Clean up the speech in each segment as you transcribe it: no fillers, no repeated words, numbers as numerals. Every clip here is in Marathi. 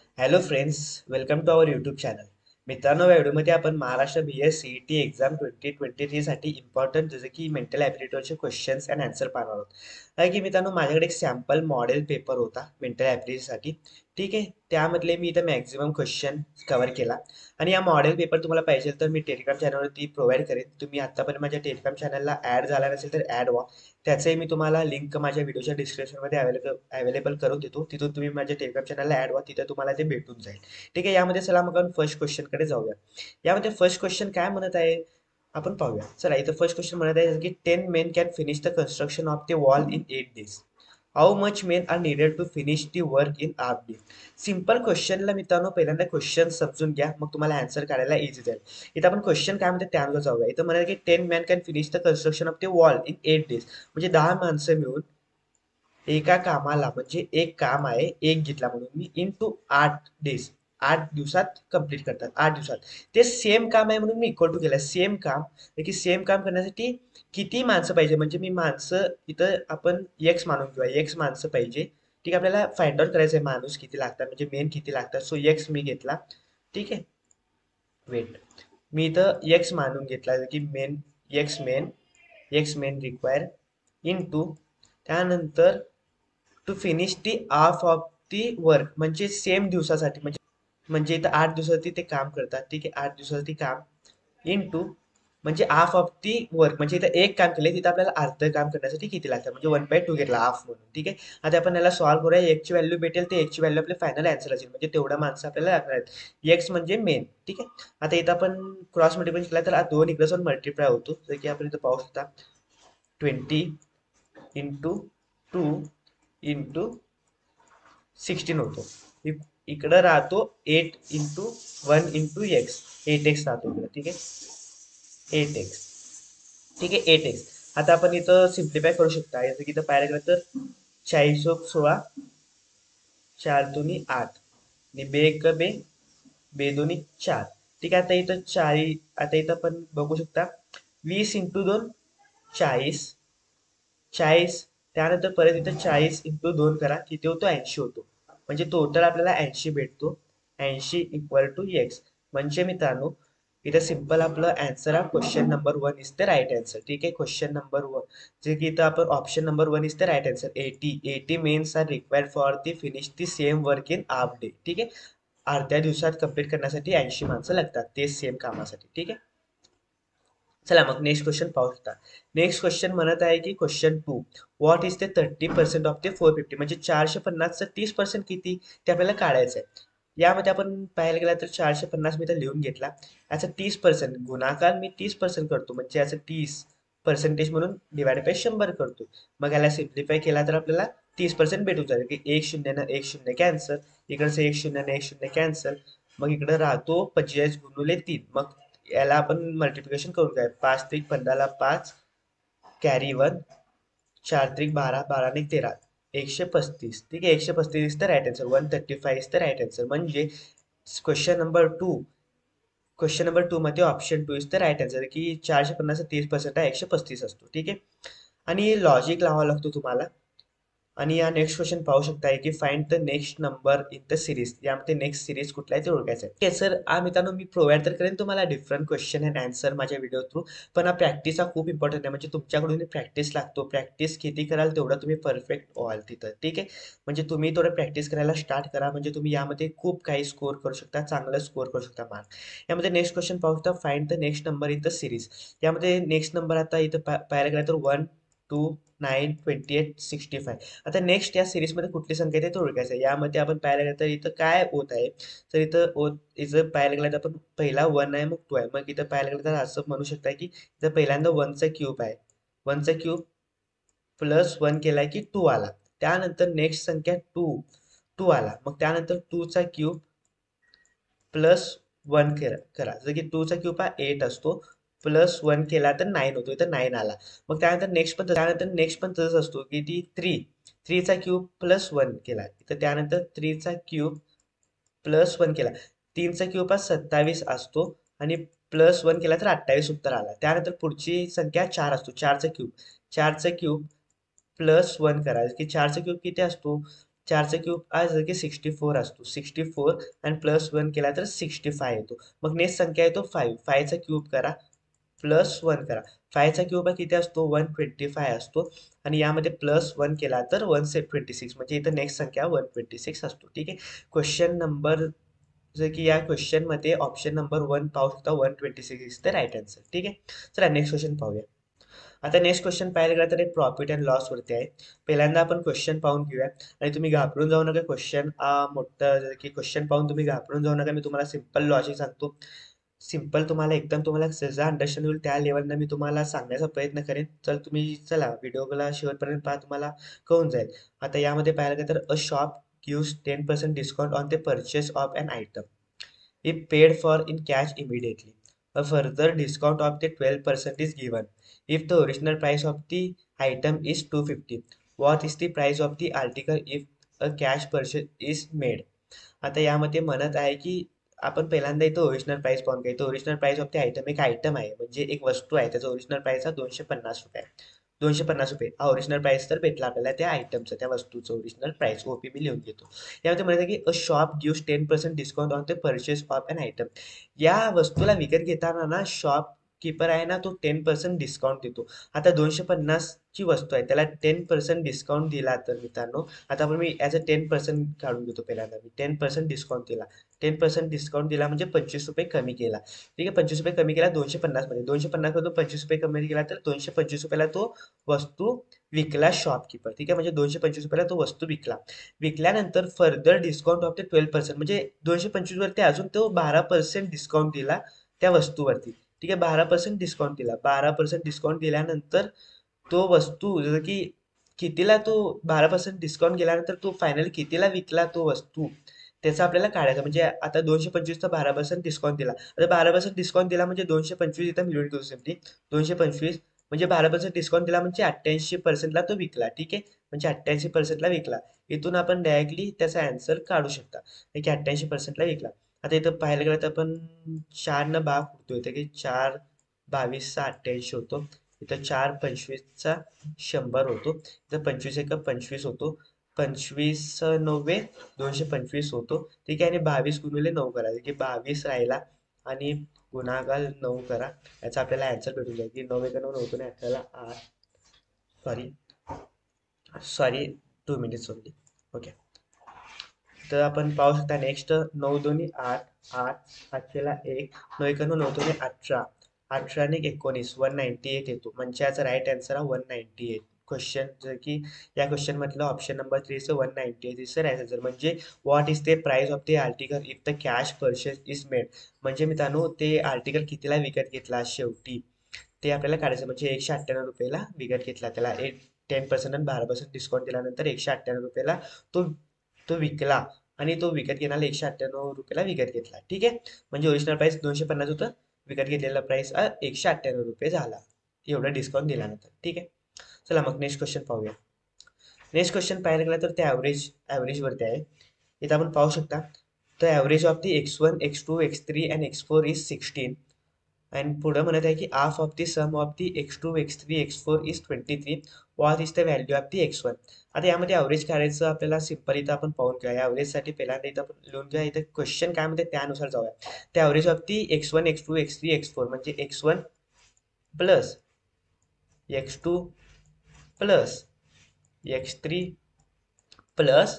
Hello friends, welcome to our YouTube channel. मित्रांनो, या व्हिडिओमध्ये आपण महाराष्ट्र BS CET एक्झाम 2023 साठी इम्पॉर्टंट जसे की मेंटल ॲबिलिटीचे क्वेश्चन्स अँड आन्सर पाहणार आहोत. आहे की मित्रांनो, माझ्याकडे एक सॅम्पल मॉडेल पेपर होता मेंटल ॲबिलिटीसाठी. ठीक आहे, त्यामधले मी इथं मॅक्झिमम क्वेश्चन कव्हर केला. आणि या मॉडेल पेपर तुम्हाला पाहिजे तर मी टेलिग्राम चॅनलवरती प्रोव्हाइड करेन. तुम्ही आतापर्यंत माझ्या टेलिग्राम चॅनलला ॲड झाला नसेल तर ॲड व्हा. त्याचंही मी तुम्हाला लिंक माझ्या व्हिडिओच्या डिस्क्रिप्शनमध्ये अवेलेबल करून देतो. तिथून तुम्ही माझ्या टेलिग्राम चॅनलला ॲड व्हा, तिथे तुम्हाला ते भेटून जाईल. ठीक आहे, यामध्ये चला मग आपण फर्स्ट क्वेश्चनकडे जाऊया. यामध्ये फर्स्ट क्वेश्चन काय म्हणत आहे आपण पाहूया. चला, इथं फर्स्ट क्वेश्चन म्हणत आहे की 10 men can finish the construction of the wall in 8 days. How much men are needed to finish the work in half day. Simple क्वेश्चनला मित्रांनो पहिल्यांदा क्वेश्चन समजून घ्या, मग तुम्हाला आन्सर काढायला इझी जाईल. इथं आपण क्वेश्चन काय म्हणते त्यानुसार जाऊया. इथं म्हणाल की 10 men can finish the construction of the wall in 8 days. म्हणजे 10 माणसं मिळून एका कामाला, म्हणजे एक काम आहे एक घेतला म्हणून मी इंटू 8 डेज, 8 दिवसात कंप्लीट करतात. 8 दिवसात ते सेम काम आहे म्हणून मी इक्वल टू केलं. सेम काम की सेम काम करण्यासाठी किती माणसं पाहिजे, म्हणजे मी माणसं इथं आपण एक्स मानून किंवा एक्स माणसं पाहिजे. ठीक आहे, आपल्याला फाइंड आउट करायचं आहे माणूस किती लागतात, म्हणजे मेन किती लागतात. सो एक्स मी घेतला. ठीक आहे, वेट, मी इथं एक्स मानून घेतला की मेन रिक्वायर इंटू त्यानंतर to finish the half of the work, म्हणजे सेम दिवसासाठी, म्हणजे इथं 8 दिवसासाठी ते काम करतात. ठीक आहे, 8 दिवसासाठी काम इंटू म्हणजे हाफ ऑफ दी वर्क, म्हणजे इथं एक काम केले तिथं आपल्याला अर्ध काम करण्यासाठी किती लागतं, म्हणजे 1/2 घेतला हाफ म्हणून. ठीक आहे, आता आपण याला सॉल्व्ह करूया. एकची व्हॅल्यू भेटेल ते एकची व्हॅल्यू आपले फायनल आन्सर असेल, म्हणजे तेवढा माणसं आपल्याला लागणार आहेत. एक्स म्हणजे मेन. ठीक आहे, आता इथं आपण क्रॉस मल्टिप्लाय केला तर दोन इकडे मल्टिप्लाय होतो, जर की आपण इथं पाहू शकता 20 इंटू 2 इंटू 16 होतो. इकडं राहतो 8 इंटू 1 इंटू एक्स, 8x राहतो इकडं. ठीक आहे, 8x. ठीक आहे, 8x. आता आपण इथं सिम्प्लिफाय करू शकता. याचं की इथं पाहायला गेलं तर 40 16, 4 दूनी 8 आणि बे एक बे, बे दोन्ही 4. ठीक आहे, आता इथं 40, आता इथं आपण बघू शकता 20 इंटू 2 40. 40, त्यानंतर परत इथं 40 इंटू 2 करा, किती होतो 80 होतो. म्हणजे टोटल आपल्याला 80 भेटतो. 80 इक्वल टू एक्स. म्हणजे मित्रांनो, इथं सिंपल आपलं आन्सर हा question number 1 is the right answer. ठीक आहे, क्वेश्चन नंबर 1, जे की इथं आपण option number 1 is the right answer. 80 mens are required for the finish the same work in half day. ठीक आहे, अर्ध्या दिवसात कंप्लीट करण्यासाठी 80 माणसं लागतात ते सेम कामासाठी. ठीक आहे, चला मग नेक्स्ट क्वेश्चन पाहू शकता. नेक्स्ट क्वेश्चन म्हणत आहे की question 2, what is the 30% of the 450, म्हणजे 450चं 30% किती ते आपल्याला काढायचं आहे. यामध्ये आपण पाहायला गेला तर 450 मी तर लिहून घेतला. याचा 30% गुणाकार मी 30% करतो, म्हणजे याचं 30% म्हणून डिवाइड बाय 100 करतो. मग याला सिम्प्लिफाय केला तर आपल्याला 30% भेटून जाईल की 1 0 1 0 कॅन्सल, इकडचं 1 0 1 0 कॅन्सल. मग इकडे राहतो 45 गुणुले 3. मग याला आपण मल्टिप्लिकेशन करून काय, 5 त्रिक 15ला 5, कॅरी 1, 4 त्रिक 12, 12 ने 13, 135. ठीक आहे, 135 is the right answer. 135 is the right answer. म्हणजे question number two question number 2 मध्ये option 2 is the right answer, की 450 30% हा 135 असतो. ठीक आहे, आणि लॉजिक लावावं लागतो तुम्हाला. आणि या नेक्स्ट क्वेश्चन पाहू शकताय की find the next number in the series. यामध्ये नेक्स्ट सिरीज कुठला आहे ते ओळखायचं आहे. ठीक सर, मित्रांनो मी प्रोव्हाइड तर करेन तुम्हाला डिफरंट क्वेश्चन अँड आन्सर माझ्या व्हिडिओ थ्रू. पण हा प्रॅक्टिस हा खूप इम्पॉर्टंट आहे, म्हणजे तुमच्याकडून प्रॅक्टिस लागतो. प्रॅक्टिस किती कराल तेवढं तुम्ही परफेक्ट व्हाल तिथं. ठीक आहे, म्हणजे तुम्ही थोडं प्रॅक्टिस करायला स्टार्ट करा, म्हणजे तुम्ही यामध्ये खूप काही स्कोर करू शकता, चांगलं स्कोर करू शकता मार्क. यामध्ये नेक्स्ट क्वेश्चन पाहू शकता, find the next number in the series. यामध्ये नेक्स्ट नंबर आता इथं पाहायला गेला तर 1 2 9 28 65. आता नेक्स्ट या सिरीजमध्ये कुठली संख्या येते ते ओळखायचं आहे. यामध्ये आपण पाहायला गेलं तर इथं काय होत आहे, तर इथं पाहायला गेलं तर आपण पहिला 1 आहे, मग 2 आहे. मग इथं पाहायला गेलं तर असं म्हणू शकता की इथं पहिल्यांदा 1चा क्यूब आहे. 1चा क्यूब प्लस 1 केलाय की 2 आला. त्यानंतर नेक्स्ट संख्या 2 2 आला. मग त्यानंतर 2चा क्यूब प्लस 1 करा, जर की 2चा क्यूब हा 8 असतो, प्लस 1 केला तर 9 होतो. इथं 9 आला. मग त्यानंतर नेक्स्ट पण तसंच असतो की ती 3चा क्यूब प्लस 1 केला. तर त्यानंतर 3चा क्यूब प्लस 1 केला. 3चा क्यूब हा 27 असतो आणि प्लस 1 केला तर 28 उत्तर आला. त्यानंतर पुढची संख्या 4 असतो. 4चा क्यूब प्लस 1 करा, की 4चा क्यूब किती असतो, 4चा क्यूब आज की 64 असतो, 64 आणि +1 केला तर 65 येतो. मग नेक्स्ट संख्या येतो 5, 5चा क्यूब करा +1 करा. 5चा क्यूब हा किती असतो 125 असतो आणि यामध्ये +1 केला तर 126 म्हणजे इथं नेक्स्ट संख्या 126 असतो. ठीक आहे. क्वेश्चन नंबर जर की या क्वेश्चन मध्ये ऑप्शन नंबर 1 पाहू शकता 126 इज द राईट आन्सर. ठीक आहे. चला नेक्स्ट क्वेश्चन पाहूया. आता नेक्स्ट क्वेश्चन पाहायला गेला तर एक प्रॉफिट अँड लॉस वरती आहे. पहिल्यांदा आपण क्वेश्चन पाहून घेऊया आणि तुम्ही घाबरून जाऊ नका. क्वेश्चन मोठं जर की क्वेश्चन पाहून तुम्ही घाबरून जाऊ नका. मी तुम्हाला सिंपल लॉजिक सांगतो. सिंपल तुम्हाला एकदम तुम्हाला सहज अंडरस्टँड होईल त्या लेवलनं मी तुम्हाला सांगण्याचा प्रयत्न करेन. चला व्हिडिओला शेवटपर्यंत पहा, तुम्हाला कळून जाईल. आता यामध्ये पाहायला गेलं तर a shop gives 10% discount on the purchase of an item if paid for in cash immediately. A further discount of the 12% is given. If the original price of the item is 250, what is the price of the article if a cash purchase is made? आता यामध्ये म्हणत आहे की आपण पहिल्यांदा इथं ओरिजिनल प्राइस पाहून घ्या. इथं original price of the item एक आयटम आहे, म्हणजे एक वस्तू आहे. त्याचा ओरिजिनल प्राइस हा 250 रुपये आहे. 250 रुपये हा ओरिजिनल प्राइस तर भेटला आपल्याला त्या आयटमचं, त्या वस्तूचं ओरिजिनल प्राइस ओपी मी लिहून घेतो. यामध्ये म्हणत आहे की a shop gives 10% discount on the purchase of an item. या वस्तूला विकत घेताना ना शॉप कीपर आहे ना तो 10% डिस्काउंट देतो. आता 250 ची वस्तू आहे त्याला 10% डिस्काउंट दिला तर मित्रांनो, आता आपण मी ॲज अ 10% काढून घेतो. पहिल्यांदा मी 10% डिस्काउंट दिला. 10% डिस्काउंट दिला म्हणजे 25 रुपये कमी केला. ठीक आहे. 25 रुपये कमी केला 250 मध्ये. 250 मधून 25 रुपये कमी केला तर 225 रुपयाला तो वस्तू विकला शॉपकीपर. ठीक आहे. म्हणजे 225 रुपयाला तो वस्तू विकला. विकल्यानंतर फर्दर डिस्काउंट ऑफ द 12%, म्हणजे 225 वरती अजून तो 12% डिस्काउंट दिला त्या वस्तूवरती. ठीक आहे. 12% डिस्काउंट दिला. 12% डिस्काउंट दिल्यानंतर तो वस्तू जसं की कितीला तो 12% डिस्काउंट गेल्यानंतर तो फायनली कितीला विकला तो वस्तू त्याचा आपल्याला काढायचा. म्हणजे आता 225चा 12% डिस्काउंट दिला. आता 12% डिस्काउंट दिला म्हणजे 225 इथं मिळून घेऊ सिम्पली. 225 म्हणजे 12% डिस्काउंट दिला म्हणजे 88%ला तो विकला. ठीक आहे. म्हणजे 88%ला विकला. इथून आपण डायरेक्टली त्याचा आन्सर काढू शकता की 88%ला विकला. आता इथं पाहायला गेलं तर आपण 4 भाग होतो इथे की 4 22चा 88 होतो. इथं 4 25चा 100 होतो. इथं 25 एक 25 होतो. 25 9 225 होतो. ठीक आहे. आणि 22 गुणिले 9 करा की 22 राहिला आणि गुणाकार 9 करा. याचा आपल्याला आन्सर भेटून जाईल की 9 एक 9 9 आणि 18 8 sorry sorry 2 minutes only. Okay. तर आपण पाहू शकता नेक्स्ट 9 दोन्ही 8 8 8ला 1 9 एक 9 9 दोन्ही 18 18 आणि 19 198 येतो. म्हणजे याचा राईट आन्सर हा 198. क्वेश्चन जर की या क्वेश्चन मधलं option number 3 is 198 is right answer. म्हणजे what is the price of the article if the cash purchase is made. म्हणजे मित्रांनो ते आर्टिकल कितीला विकत घेतला शेवटी ते आपल्याला काढायचं. म्हणजे 198 रुपयाला विकत घेतला. त्याला 10% आणि 12% डिस्काउंट दिल्यानंतर 198 रुपयाला तो तो विकला आणि तो विकत घेण्याला 198 रुपयाला विकत घेतला. ठीक आहे. म्हणजे ओरिजिनल प्राइस 250 होतं, विकत घेतलेला प्राइस 198 रुपये झाला एवढा डिस्काउंट दिल्यानंतर. ठीक आहे. चला मग नेक्स्ट क्वेश्चन पाहूया. नेक्स्ट क्वेश्चन पाहायला गेला तर ते ॲव्हरेज वरती आहे. इथं आपण पाहू शकता तर average of the x1 x2 x3 and x4 is 16 आणि पुढे म्हणत आहे की half of the sum of the x2 x3 x4 is 23. What is the value of the x1. आता यामध्ये ॲव्हरेज काढायचं आपल्याला सिंपल इथं आपण पाहून घ्या. ॲव्हरेजसाठी पहिल्यांदा इथं आपण लिहून घ्या. इथं क्वेश्चन काय म्हणते त्यानुसार जाऊया. त्या average of the x1 x2 x3 x4 म्हणजे x1 plus x2 plus x3 plus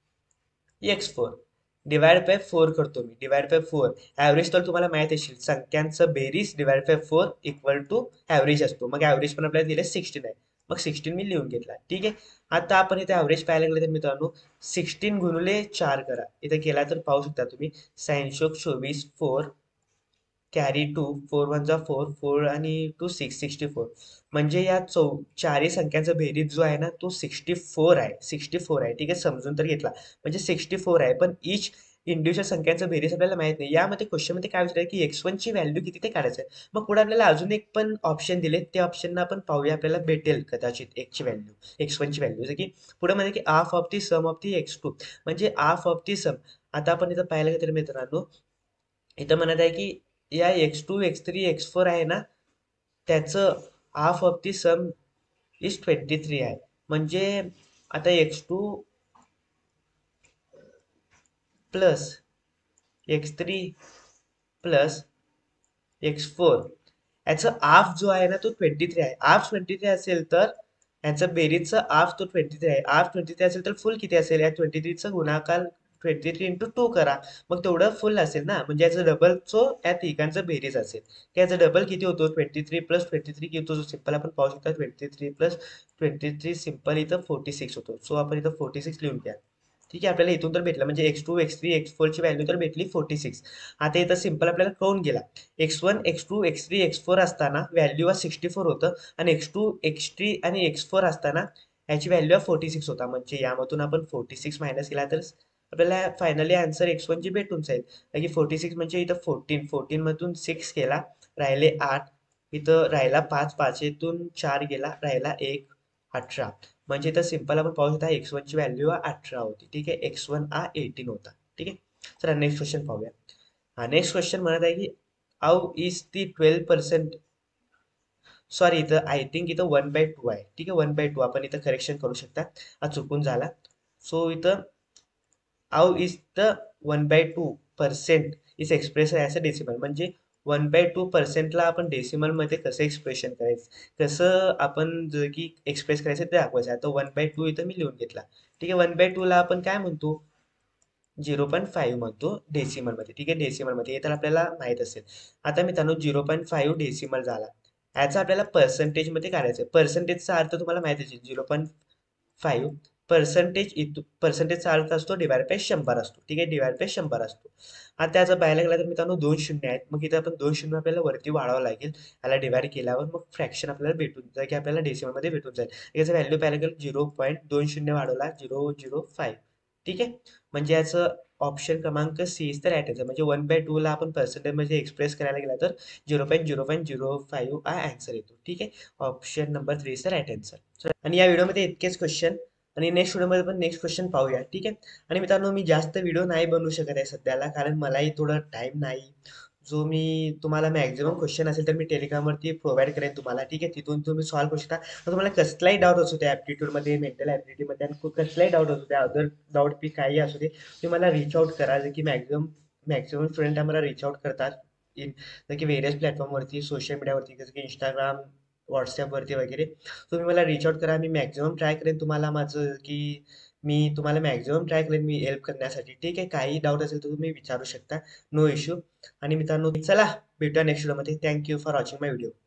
x4 divide by 4 करतो मी. डिवाइड बाय 4 ॲव्हरेज तर तुम्हाला माहित असेल संख्यांचं बेरीज divide by 4 equal to average असतो. मग ॲव्हरेज पण आपल्याला दिले 16 आहे. मग 16 मी लिहून घेतला. ठीक आहे. आता आपण इथे ॲव्हरेज पाहायला गेलं तर मित्रांनो 16 गुणिले 4 करा. इथे केला तर पाहू शकता तुम्ही 624 4 कॅरी 2 4 1 जा 4 4 आणि 2 6 64. म्हणजे या चारही संख्यांचा बेरीज जो आहे ना तो 64 आहे. 64 आहे. ठीक आहे. समजून तर घेतला म्हणजे 64 आहे. पण इच इंडिव्हिज्युअल संख्यांचं बेरीज आपल्याला माहित नाही. यामध्ये क्वेश्चन मध्ये काय विचारलं की x1 ची व्हॅल्यू किती ते काढायचं आहे. मग पुढे आपल्याला अजून एक पण ऑप्शन दिले. त्या ऑप्शनला आपण पाहूया आपल्याला भेटेल कदाचित x ची व्हॅल्यू x1 ची व्हॅल्यू जसं की पुढे मध्ये की half of the sum of the x2 म्हणजे हाफ ऑफ दी सम. आता आपण इथं पाहायला गेलं तर मित्रांनो इथं म्हणत आहे की या x2 x3 x4 आहे ना त्याचं half of the sum is 23 आहे. म्हणजे आता x2 plus x3 plus x4 याचा हाफ जो आहे ना तो 23 आहे. हाफ 23 असेल तर याचा बेरीजचा हाफ तो 23 आहे. हाफ 23 असेल तर फुल किती असेल? या 23चा गुणाकार 23 इंटू 2 करा, मग तेवढं फुल असेल ना, म्हणजे याचा डबल जो या तिघांचा बेरीज असेल. याचा डबल किती होतो? 23 प्लस 23 किती होतो? सिंपल आपण पाहू शकता 23 प्लस 23 सिंपल इथं 46 होतो. सो आपण इथं 46 लिहून घ्या. ठीक आहे, आपल्याला इथून तर भेटलं, म्हणजे x2 x3 x4 ची व्हॅल्यू तर भेटली 46. आता इथं सिंपल आपल्याला कळून गेला x1 x2 x3 x4 असताना व्हॅल्यू 64 होतं आणि x2 x3 आणि x4 असताना याची व्हॅल्यू 46 होता. म्हणजे यामधून आपण 46 मायनस केला तर आपल्याला फायनली आन्सर x1 ची भेटून जाईल. की 46 म्हणजे इथं 14 मधून 6 गेला, राहिले 8, इथं राहिला 5, 5 इथून 4 गेला, राहिला 1, 18. म्हणजे इथं सिंपल आपण पाहू शकता x1 ची व्हॅल्यू 18 होती. ठीक आहे, x1 हा 18 होता. ठीक आहे, चला नेक्स्ट क्वेश्चन पाहूया. हा नेक्स्ट क्वेश्चन म्हणत आहे की हाऊ इज दी 12%, सॉरी इथं आय थिंक इथं 1/2 आहे. ठीक आहे, 1/2 आपण इथं करेक्शन करू शकता, हा चुकून झाला. सो इथं how is the 1/2% is express as a decimal, म्हणजे 1/2%ला आपण डेसिमल मध्ये कसं एक्सप्रेशन करायचं, कसं आपण जर की एक्सप्रेस करायचं ते दाखवायचं. आता 1/2 इथं मी लिहून घेतला. ठीक आहे, 1/2 ला आपण काय म्हणतो? 0.5 म्हणतो डेसिमल मध्ये. ठीक आहे, डेसिमल मध्ये हे तर आपल्याला माहित असेल. आता मित्रांनो 0.5 डेसिमल झाला, याचा आपल्याला पर्सेंटेज मध्ये काढायचं आहे. पर्सेंटेजचा अर्थ तुम्हाला माहित असेल, 0.5 पर्सेंटेजचा अर्थ असतो डिवाइड बाय 100 असतो. ठीक आहे, डिवाइड बाय 100 असतो. आता त्याचा पाहायला गेला तर मित्रांनो 2 शून्य आहेत, मग इथे आपण 2 शून्य आपल्याला वरती वाढवावं लागेल. याला डिवाइड केल्यावर मग फ्रॅक्शन आपल्याला भेटून जाईल, की आपल्याला डेसिमल मध्ये भेटून जाईल. याचं व्हॅल्यू पाहायला गेलं 0.20 वाढवला 005. ठीक आहे, म्हणजे याचं ऑप्शन क्रमांक C is the right answer. म्हणजे 1/2 ला आपण पर्सेंटेज मध्ये एक्सप्रेस करायला गेला तर 0.005 हा आन्सर येतो. ठीक आहे, option number 3 is the right answer. आणि या व्हिडिओमध्ये इतकेच क्वेश्चन, आणि नेक्स्ट व्हिडिओमध्ये पण नेक्स्ट क्वेश्चन पाहूया. ठीक आहे, आणि मित्रांनो मी जास्त व्हिडिओ नाही बनवू शकत आहे सध्याला, कारण मलाही थोडं टाइम नाही. जो मी तुम्हाला मॅक्झिमम क्वेश्चन असेल तर मी टेलिग्रामवरती प्रोव्हाइड करेन तुम्हाला. ठीक आहे, तिथून तुम्ही सॉल्व्ह करू शकता. तर तुम्हाला कसलाही डाऊट असू दे ॲप्टिट्यूडमध्ये, मेंटल ॲबिलिटीमध्ये, आणि कसलाही डाऊट असू दे, अदर डाऊट बी काही असू दे, तुम्ही मला रीच आउट करा. जे की मॅक्झिमम स्टुडंट आम्हाला रीच आउट करतात इन, जर की व्हेरियस प्लॅटफॉर्मवरती, सोशल मीडियावरती, जसं की इंस्टाग्राम, व्हॉट्सॲपवरती वगैरे. तुम्ही मला रीच आउट करा, मी मॅक्झिमम ट्राय करेन तुम्हाला माझं की मी तुम्हाला मॅक्झिमम ट्राय करेन मी हेल्प करण्यासाठी. ठीक आहे, काही डाऊट असेल तर तुम्ही विचारू शकता, नो इश्यू. आणि मित्रांनो चला भेटूया नेक्स्ट व्हिडिओमध्ये. Thank you for watching my video.